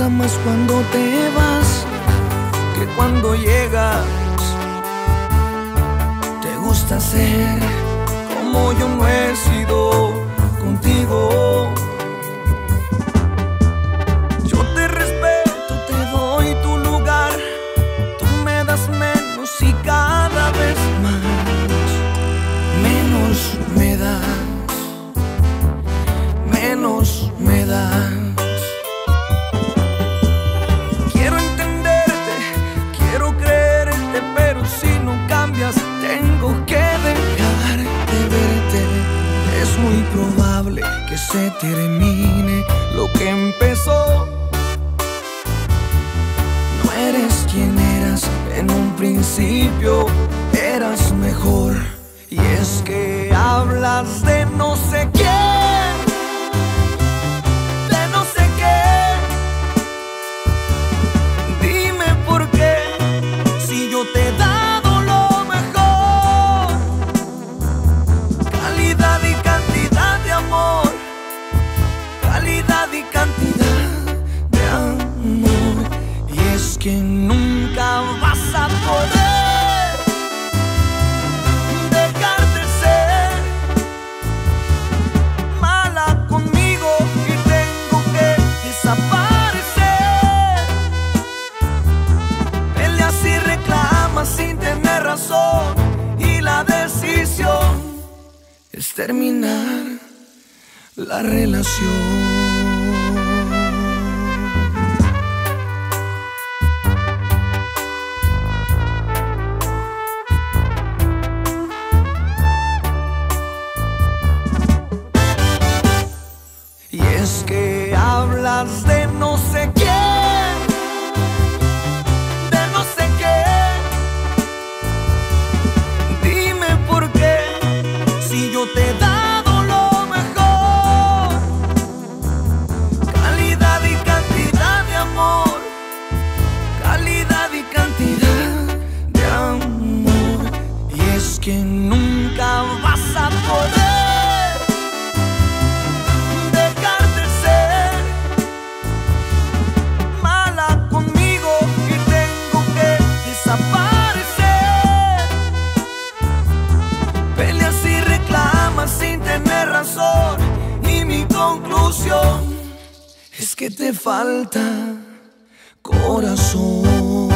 gusta más cuando te vas que cuando llegas. Te gusta ser como yo no he sido contigo. Yo te respeto, te doy tu lugar. Tú me das menos y cada vez más. Menos me das, menos me das. Quiero entenderte, quiero creerte, pero si no cambias tengo que dejar de verte. Es muy probable que se termine lo que empezó. No eres quien eras en un principio, eras mejor. Y es que hablas de no sé quién, de no sé qué. Dime por qué, si yo te he dado lo mejor. Calidad y cantidad de amor, calidad y cantidad de amor. Y es que nunca vas a poder dejar de ser mala conmigo y tengo que desaparecer. Peleas y reclamas sin tener razón y la decisión es terminar la relación. Y es que hablas de no sé quién, de no sé qué. Dime por qué, si yo te he dado lo mejor. Calidad y cantidad de amor, calidad y cantidad de amor. Y es que nunca vas a poder dejar de ser mala conmigo y tengo que desaparecer. Peleas y reclamas sin tener razón y mi conclusión es que te falta corazón.